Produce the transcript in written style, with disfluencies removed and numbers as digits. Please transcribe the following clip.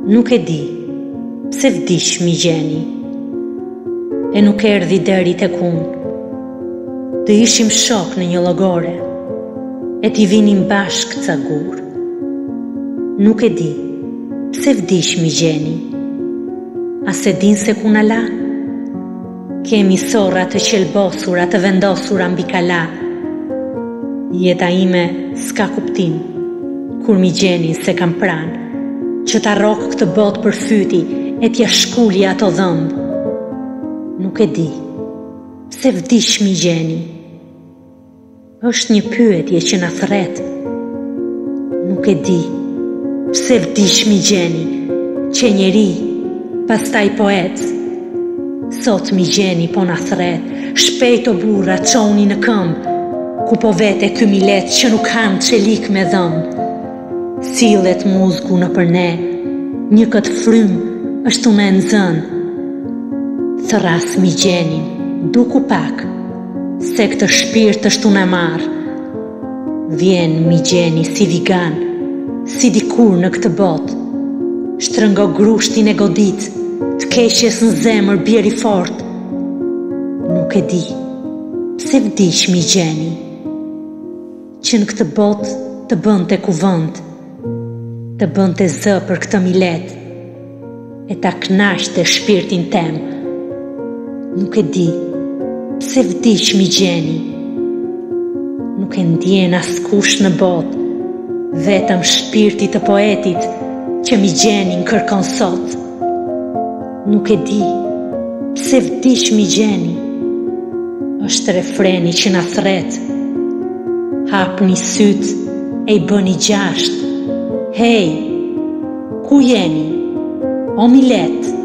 Nuk e di pse vdish mi gjeni, e nuk erdhi deri tek unë. Të ishim shok në një llogore, e t'i vinim bashk ca gur. Nuk e di pse vdish mi gjeni, a se din se ku na la? Kemi sorra të qelbosura, të vendosura mbi kala. Jeta ime s'ka kuptim, kur mi gjeni se kam pranë, që ta rok këtë botë për fyti e t'ja shkulli ato dhëmbë. Nuk e di pse vdish mi gjeni, është një pyetje që na thret. Nuk e di pse vdish mi gjeni, që njeri, pastaj poet. Sot mi gjeni po na thret, shpejt o burra çoni në këmbë, ku po vete ky milet që nuk han çelik me dhëmbë. Sillet muzgu në për ne, një këtë frym është unë e nëzën. Thras mi gjenin, duku pak, se këtë shpirt është unë e marë. Vjen mi gjeni si vigan, si dikur në këtë botë. Shtrëngo grushtin e godit, të keqes në zemër bjeri fort. Nuk e di pse vdish mi gjeni, që në këtë botë të bënte kuvend, të bënte zë për këtë milet, e ta knaqte shpirtin tem. Nuk e di pse vdish mi gjeni, nuk e ndjen askush në botë, vetëm shpirti të poetit që mi gjenin kërkon sot. Nuk e di pse vdish mi gjeni, është refreni që na thret. Hapni syt e i bëni gjasht. Hej, ku jeni, o milet?